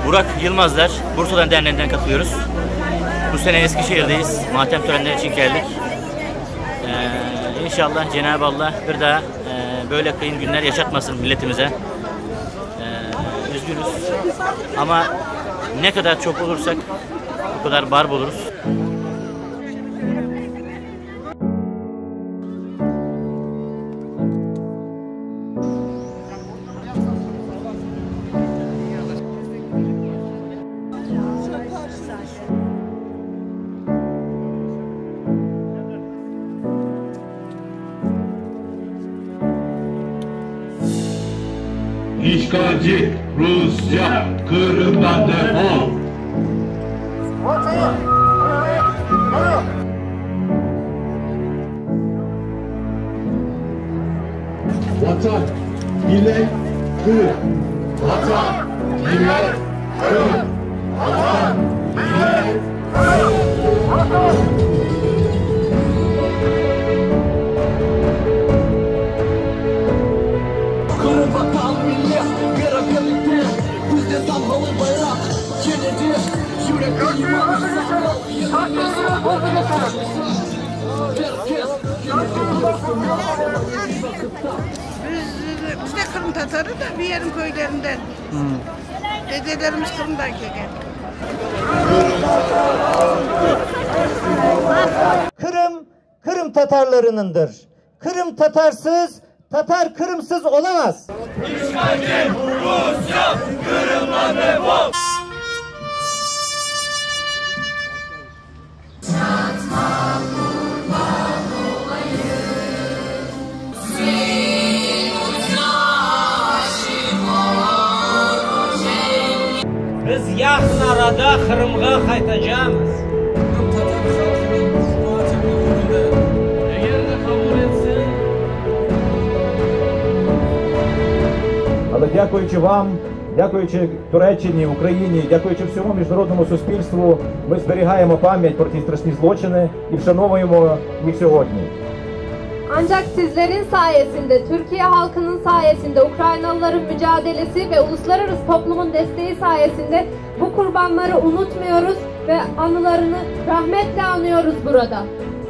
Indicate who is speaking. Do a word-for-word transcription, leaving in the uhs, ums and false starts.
Speaker 1: Burak Yılmazlar, Bursa'dan derneğinden katılıyoruz. Bu sene Eskişehir'deyiz. Matem törenleri için geldik. Ee, İnşallah Cenab-ı Allah bir daha e, böyle kıyım günler yaşatmasın milletimize. Ee, üzgünüz. Ama ne kadar çok olursak o kadar barb oluruz.
Speaker 2: İşgalci Rusya, Kırım'dan defol! Vatan, millet, Kırım! Vatan, millet, Kırım! Vatan, millet, Kırım!
Speaker 3: Kırım vatan millet, kara birlikte, bizde dalgalı bayrak, yenidi, yürek iman,
Speaker 4: Biz de Kırım Tatarı da bir yerin köylerinden. Hmm. Dedelerimiz Kırım'dan geldi.
Speaker 5: Kırım, Kırım Tatarlarınındır. Kırım Tatarsız, Tatar Kırımsız olamaz.
Speaker 2: İşgalci Rusya, Kırım'dan defol!
Speaker 6: Biz yaxın arada Kırım'a qaytacağız.
Speaker 7: Але дякуючи вам, дякуючи Туреччині, Україні, дякуючи всьому міжнародному суспільству, ми зберігаємо пам'ять про ті страшні злочини і вшановуємо їх сьогодні.
Speaker 8: Ancak sizlerin sayesinde, Türkiye halkının sayesinde, Ukraynalıların mücadelesi ve uluslararası toplumun desteği sayesinde bu kurbanları unutmuyoruz ve anılarını rahmetle anıyoruz burada.